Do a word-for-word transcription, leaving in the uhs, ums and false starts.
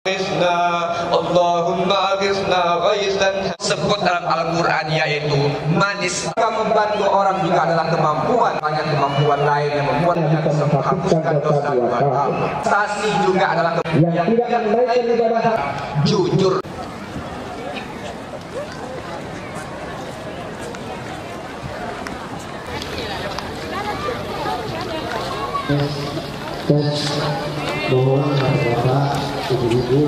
Allahumma ghithna ghaisan. Sebut dalam Al-Quran yaitu manis. Membantu orang juga adalah kemampuan. Banyak kemampuan lain yang membuat kita menghapuskan dosa dosa. Prestasi juga adalah yang tidak menaikkan ibadah. Jujur. Tes mohon Bapak Ibu-ibu